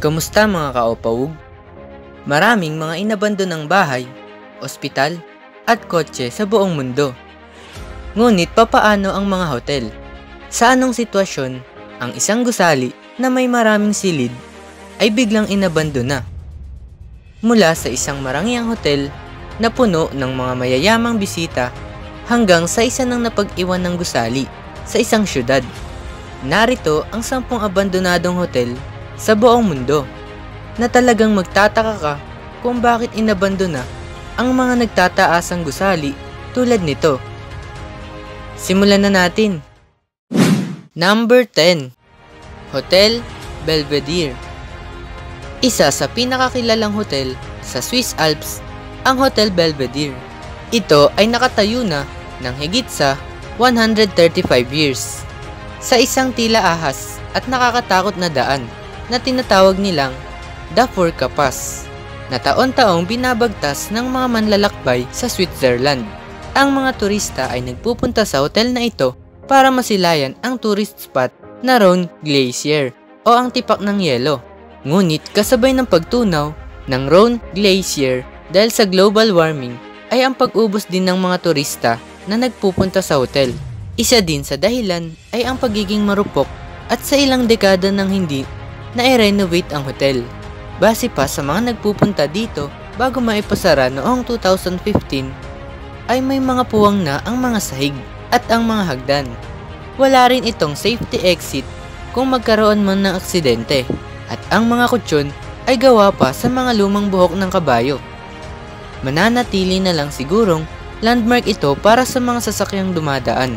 Kamusta mga kaopawug? Maraming mga inabandonang bahay, ospital, at kotse sa buong mundo. Ngunit papaano ang mga hotel? Sa anong sitwasyon ang isang gusali na may maraming silid ay biglang inabandona? Mula sa isang marangyang hotel na puno ng mga mayayamang bisita hanggang sa isa ng napag-iwan ng gusali sa isang syudad. Narito ang 10 abandonadong hotel sa buong mundo na talagang magtataka ka kung bakit inabandona ang mga nagtataasang gusali tulad nito. Simulan na natin. Number 10. Hotel Belvedere. Isa sa pinakakilalang hotel sa Swiss Alps, ang Hotel Belvedere. Ito ay nakatayo na ng higit sa 135 years sa isang tila ahas at nakakatakot na daan na tinatawag nilang The Furka Pass, na taon-taong binabagtas ng mga manlalakbay sa Switzerland. Ang mga turista ay nagpupunta sa hotel na ito para masilayan ang tourist spot na Rhone Glacier o ang tipak ng yelo. Ngunit kasabay ng pagtunaw ng Rhone Glacier dahil sa global warming ay ang pag-ubos din ng mga turista na nagpupunta sa hotel. Isa din sa dahilan ay ang pagiging marupok at sa ilang dekada nang hindi na-renovate ang hotel. Base pa sa mga nagpupunta dito bago maipasara noong 2015 ay may mga puwang na ang mga sahig at ang mga hagdan. Wala rin itong safety exit kung magkaroon man ng aksidente at ang mga kutsyon ay gawa pa sa mga lumang buhok ng kabayo. Mananatili na lang sigurong landmark ito para sa mga sasakyang dumadaan.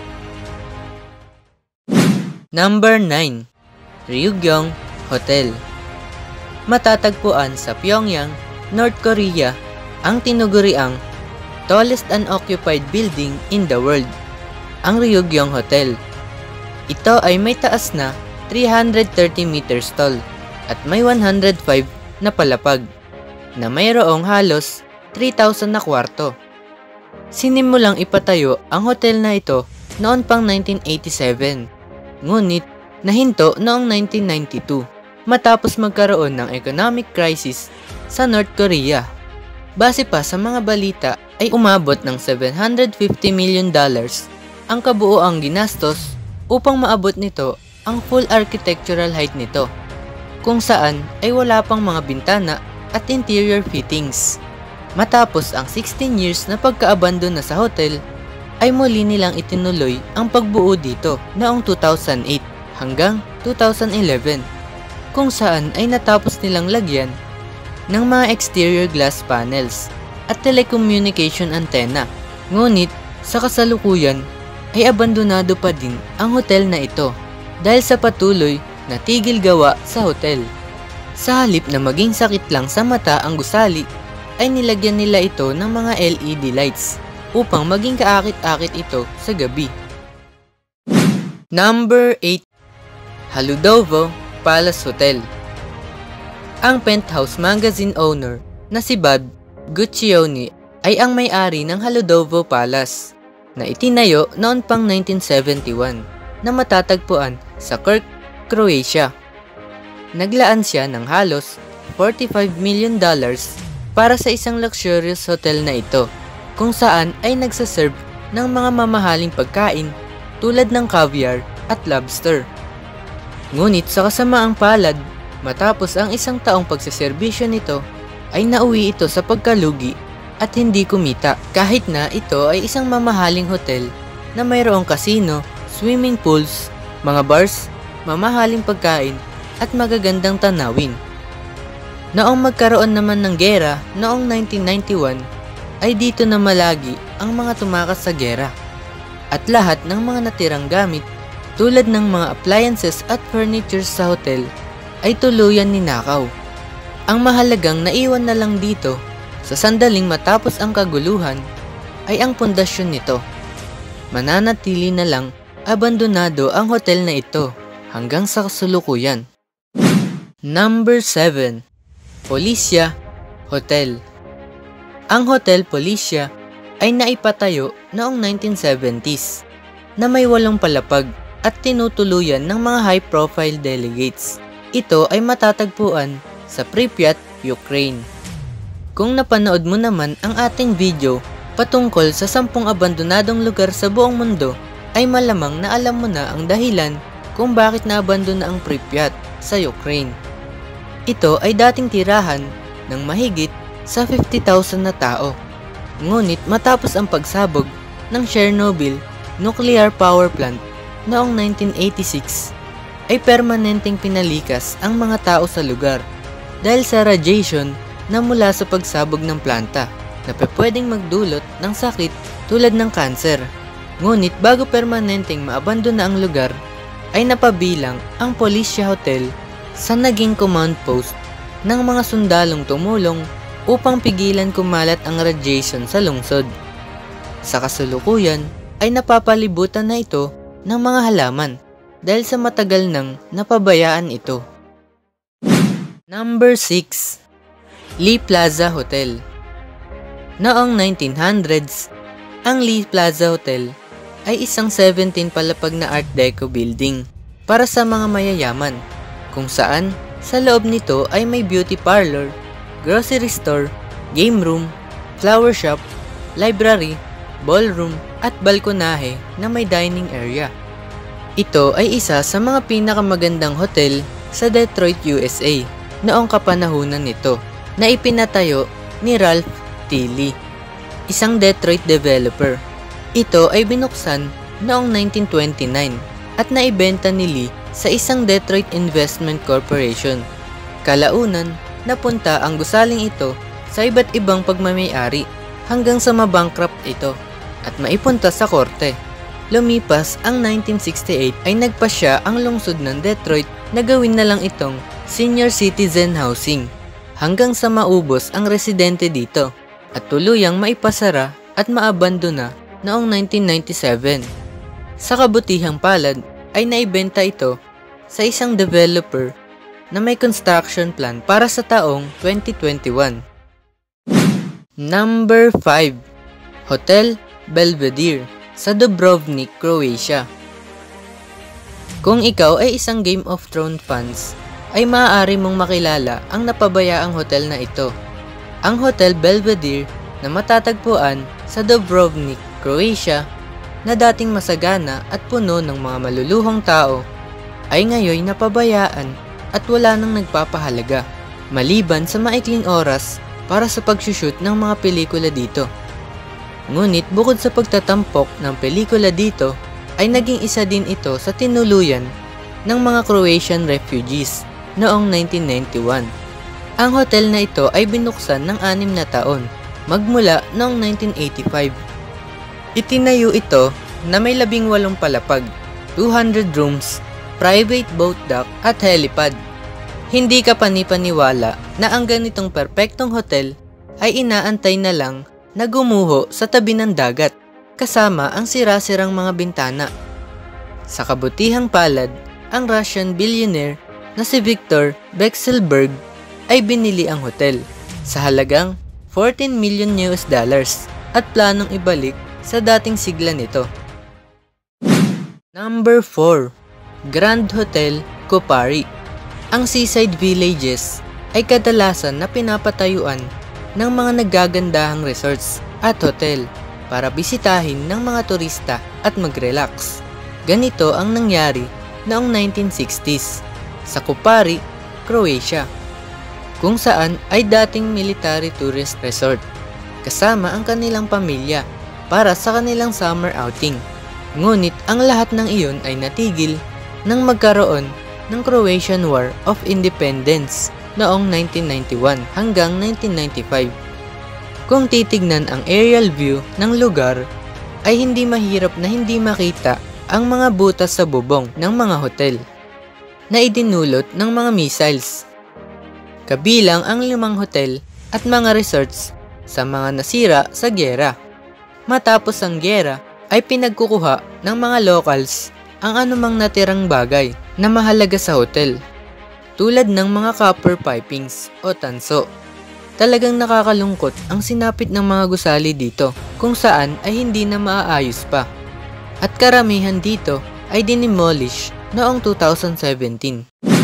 Number 9. Ryugyong Hotel. Matatagpuan sa Pyongyang, North Korea, ang tinuguriang tallest unoccupied building in the world, ang Ryugyong Hotel. Ito ay may taas na 330 meters tall at may 105 na palapag na mayroong halos 3,000 na kwarto. Sinimulang ipatayo ang hotel na ito noon pang 1987, ngunit nahinto noong 1992 matapos magkaroon ng economic crisis sa North Korea. Base pa sa mga balita ay umabot ng $750 million ang kabuoang ginastos upang maabot nito ang full architectural height nito, kung saan ay wala pang mga bintana at interior fittings. Matapos ang 16 years na pagkaabandon na sa hotel, ay muli nilang itinuloy ang pagbuo dito noong 2008 hanggang 2011, kung saan ay natapos nilang lagyan ng mga exterior glass panels at telecommunication antenna. Ngunit sa kasalukuyan ay abandonado pa din ang hotel na ito dahil sa patuloy na tigil gawa sa hotel. Sa halip na maging sakit lang sa mata ang gusali, ay nilagyan nila ito ng mga LED lights upang maging kaakit-akit ito sa gabi. Number 8. Haludovo Palace Hotel. Ang Penthouse Magazine owner na si Bob Guccione ay ang may-ari ng Haludovo Palace na itinayo noon pang 1971 na matatagpuan sa Krk, Croatia. Naglaan siya ng halos $45 million para sa isang luxurious hotel na ito, kung saan ay nagsaserve ng mga mamahaling pagkain tulad ng caviar at lobster. Ngunit sa kasamaang palad, matapos ang isang taong pagseserbisyo nito, ay nauwi ito sa pagkalugi at hindi kumita, kahit na ito ay isang mamahaling hotel na mayroong casino, swimming pools, mga bars, mamahaling pagkain at magagandang tanawin. Noong magkaroon naman ng gera noong 1991, ay dito na malagi ang mga tumakas sa gera at lahat ng mga natirang gamit tulad ng mga appliances at furniture sa hotel ay tuluyan ninakaw. Ang mahalagang naiwan na lang dito sa sandaling matapos ang kaguluhan ay ang pundasyon nito. Mananatili na lang abandonado ang hotel na ito hanggang sa kasalukuyan. Number 7. Policia Hotel. Ang Hotel Policia ay naipatayo noong 1970s na may 8 palapag at tinutuluyan ng mga high-profile delegates Ito ay matatagpuan sa Pripyat, Ukraine. Kung napanood mo naman ang ating video patungkol sa 10 abandonadong lugar sa buong mundo, ay malamang na alam mo na ang dahilan kung bakit naabandona ang Pripyat sa Ukraine. Ito ay dating tirahan ng mahigit sa 50,000 na tao. Ngunit matapos ang pagsabog ng Chernobyl Nuclear Power Plant noong 1986, ay permanenteng pinalikas ang mga tao sa lugar dahil sa radiation na mula sa pagsabog ng planta na pwedeng magdulot ng sakit tulad ng kanser. Ngunit bago permanenteng maabandona ang lugar, ay napabilang ang Policia Hotel sa naging command post ng mga sundalong tumulong upang pigilan kumalat ang radiation sa lungsod. Sa kasulukuyan ay napapalibutan na ito ng mga halaman dahil sa matagal nang napabayaan ito. Number 6. Lee Plaza Hotel. Noong 1900s, ang Lee Plaza Hotel ay isang 17 palapag na Art Deco building para sa mga mayayaman, kung saan sa loob nito ay may beauty parlor, grocery store, game room, flower shop, library, ballroom at balkonahe na may dining area. Ito ay isa sa mga pinakamagandang hotel sa Detroit, USA noong kapanahunan nito na ipinatayo ni Ralph T. Lee, isang Detroit developer. Ito ay binuksan noong 1929 at naibenta ni Lee sa isang Detroit Investment Corporation. Kalaunan, napunta ang gusaling ito sa iba't ibang pagmamay-ari hanggang sa mabankrupt ito at maipunta sa korte. Lumipas ang 1968 ay nagpasya ang lungsod ng Detroit na gawin na lang itong senior citizen housing hanggang sa maubos ang residente dito at tuluyang maipasara at maabandona noong 1997. Sa kabutihang palad ay naibenta ito sa isang developer na may construction plan para sa taong 2021. Number 5. Hotel Belvedere sa Dubrovnik, Croatia. Kung ikaw ay isang Game of Thrones fans, ay maaari mong makilala ang napabayaang hotel na ito. Ang Hotel Belvedere na matatagpuan sa Dubrovnik, Croatia, na dating masagana at puno ng mga maluluhong tao, ay ngayoy napabayaan at wala nang nagpapahalaga, maliban sa maikling oras para sa pagsushoot ng mga pelikula dito. Ngunit bukod sa pagtatampok ng pelikula dito, ay naging isa din ito sa tinuluyan ng mga Croatian refugees noong 1991. Ang hotel na ito ay binuksan ng 6 na taon, magmula noong 1985. Itinayo ito na may 18 palapag, 200 rooms, private boat dock at helipad. Hindi ka panipaniwala na ang ganitong perpektong hotel ay inaantay na lang na gumuho sa tabi ng dagat kasama ang sira-sirang mga bintana. Sa kabutihang palad, ang Russian billionaire na si Viktor Vekselberg ay binili ang hotel sa halagang $14 million at planong ibalik sa dating sigla nito. Number 4. Grand Hotel Kopari. Ang seaside villages ay kadalasan na pinapatayuan ng mga naggagandahang resorts at hotel para bisitahin ng mga turista at mag-relax. Ganito ang nangyari noong 1960s sa Kopari, Croatia, kung saan ay dating military tourist resort kasama ang kanilang pamilya para sa kanilang summer outing. Ngunit ang lahat ng iyon ay natigil nang magkaroon ng Croatian War of Independence noong 1991 hanggang 1995. Kung titignan ang aerial view ng lugar, ay hindi mahirap na hindi makita ang mga butas sa bubong ng mga hotel na idinulot ng mga missiles. Kabilang ang 5 hotel at mga resorts sa mga nasira sa giyera. Matapos ang giyera ay pinagkukuha ng mga locals ang anumang natirang bagay na mahalaga sa hotel, tulad ng mga copper pipings o tanso. Talagang nakakalungkot ang sinapit ng mga gusali dito kung saan ay hindi na maaayos pa. At karamihan dito ay dinimolish noong 2017.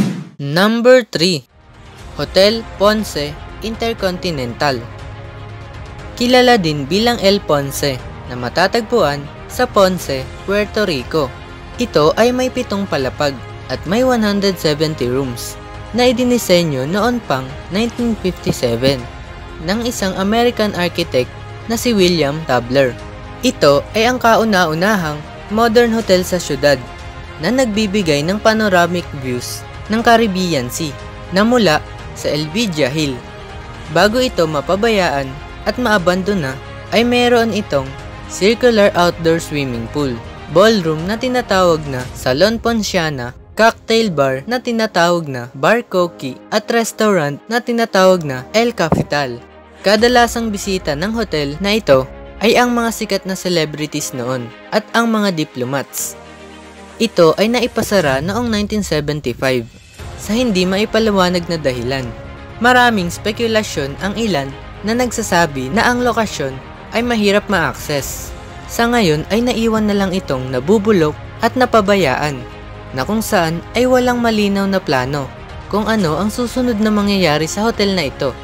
Number 3. Hotel Ponce Intercontinental. Kilala din bilang El Ponce na matatagpuan sa Ponce, Puerto Rico. Ito ay may 7 palapag at may 170 rooms na idinisenyo noon pang 1957 ng isang American architect na si William Tabler. Ito ay ang kauna-unahang modern hotel sa syudad na nagbibigay ng panoramic views ng Caribbean Sea na mula sa Elvidia Hill. Bago ito mapabayaan at maabandona ay meron itong circular outdoor swimming pool, ballroom na tinatawag na Salon Ponciana, cocktail bar na tinatawag na Bar Coqui at restaurant na tinatawag na El Capital. Kadalasang bisita ng hotel na ito ay ang mga sikat na celebrities noon at ang mga diplomats. Ito ay naipasara noong 1975 sa hindi maipaliwanag na dahilan. Maraming spekulasyon ang ilan na nagsasabi na ang lokasyon ay mahirap ma-access. Sa ngayon ay naiwan na lang itong nabubulok at napabayaan na kung saan ay walang malinaw na plano kung ano ang susunod na mangyayari sa hotel na ito.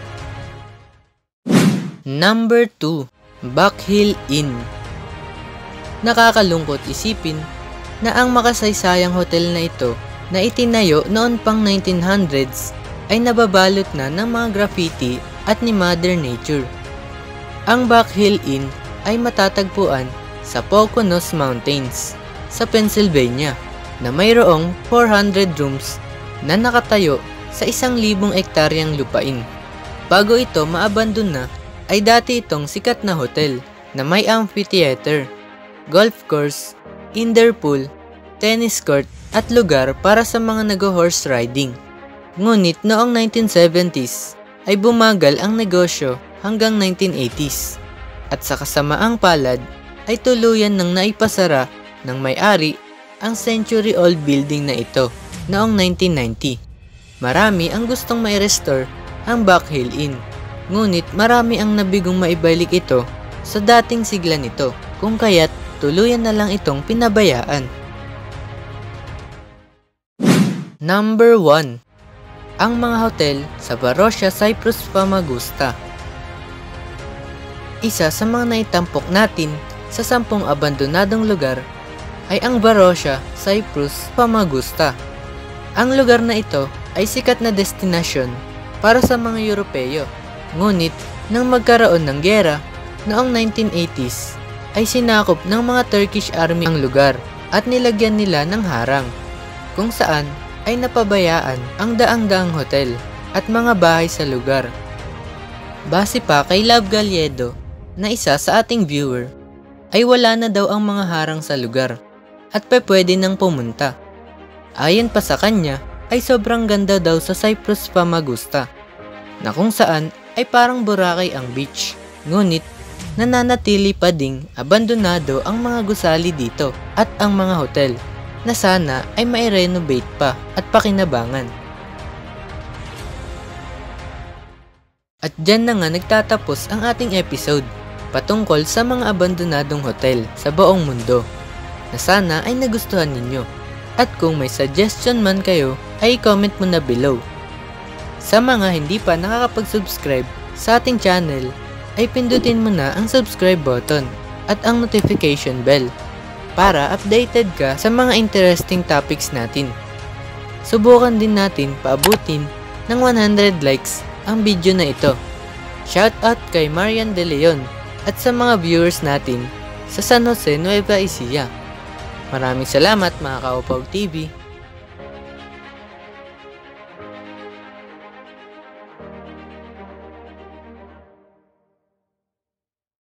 Number 2. Back Hill Inn. Nakakalungkot isipin na ang makasaysayang hotel na ito na itinayo noon pang 1900s ay nababalot na ng mga graffiti at ni Mother Nature. Ang Back Hill Inn ay matatagpuan sa Poconos Mountains sa Pennsylvania na mayroong 400 rooms na nakatayo sa 1,000 ektaryang lupain. Bago ito maabandon na ay dati itong sikat na hotel na may amphitheater, golf course, indoor pool, tennis court at lugar para sa mga nag-horse riding. Ngunit noong 1970s ay bumagal ang negosyo hanggang 1980s at sa kasamaang palad ay tuluyan ng naipasara ng may-ari ang century-old building na ito noong 1990. Marami ang gustong mai-restore ang Back Hill Inn, ngunit marami ang nabigong maibalik ito sa dating sigla nito kung kaya't tuluyan na lang itong pinabayaan. Number 1. Ang mga hotel sa Varosha, Cyprus, Famagusta. Isa sa mga naitampok natin sa 10 abandonadong lugar ay ang Varosha, Cyprus, Famagusta. Ang lugar na ito ay sikat na destinasyon para sa mga Europeo. Ngunit nang magkaroon ng giyera noong 1980s ay sinakop ng mga Turkish army ang lugar at nilagyan nila ng harang kung saan ay napabayaan ang daang-daang hotel at mga bahay sa lugar. Base pa kay Love Galledo na isa sa ating viewer ay wala na daw ang mga harang sa lugar at pwede nang pumunta. Ayon pa sa kanya ay sobrang ganda daw sa Cyprus, Famagusta na kung saan ay parang Boracay ang beach. Ngunit nananatili pa ding abandonado ang mga gusali dito at ang mga hotel na sana ay mai-renovate pa at pakinabangan. At dyan na nga nagtatapos ang ating episode patungkol sa mga abandonadong hotel sa buong mundo na sana ay nagustuhan ninyo. At kung may suggestion man kayo ay comment mo na below. Sa mga hindi pa nakakapag-subscribe sa ating channel ay pindutin mo na ang subscribe button at ang notification bell para updated ka sa mga interesting topics natin. Subukan din natin paabutin ng 100 likes ang video na ito. Shoutout kay Marian De Leon at sa mga viewers natin sa San Jose, Nueva Ecija. Maraming salamat mga Kaupaw TV.